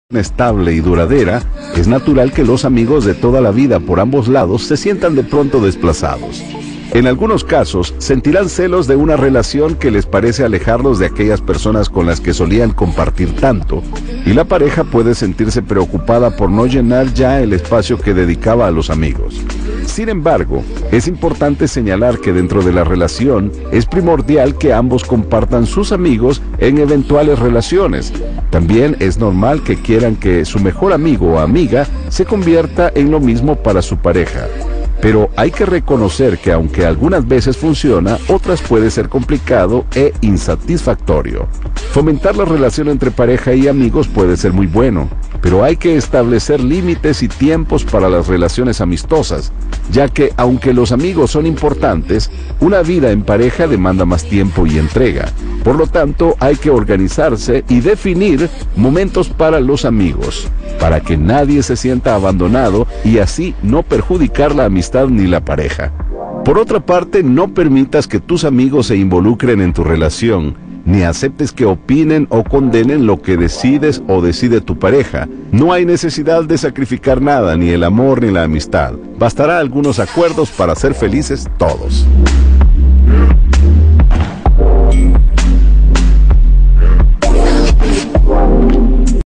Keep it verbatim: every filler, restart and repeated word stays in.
estable y duradera, es natural que los amigos de toda la vida por ambos lados se sientan de pronto desplazados. En algunos casos, sentirán celos de una relación que les parece alejarlos de aquellas personas con las que solían compartir tanto, y la pareja puede sentirse preocupada por no llenar ya el espacio que dedicaba a los amigos. Sin embargo, es importante señalar que dentro de la relación es primordial que ambos compartan sus amigos en eventuales relaciones. También es normal que quieran que su mejor amigo o amiga se convierta en lo mismo para su pareja. Pero hay que reconocer que aunque algunas veces funciona, otras puede ser complicado e insatisfactorio. Fomentar la relación entre pareja y amigos puede ser muy bueno, pero hay que establecer límites y tiempos para las relaciones amistosas, ya que aunque los amigos son importantes, una vida en pareja demanda más tiempo y entrega. Por lo tanto, hay que organizarse y definir momentos para los amigos, para que nadie se sienta abandonado y así no perjudicar la amistad ni la pareja. Por otra parte, no permitas que tus amigos se involucren en tu relación, ni aceptes que opinen o condenen lo que decides o decide tu pareja. No hay necesidad de sacrificar nada, ni el amor ni la amistad. Bastará algunos acuerdos para ser felices todos.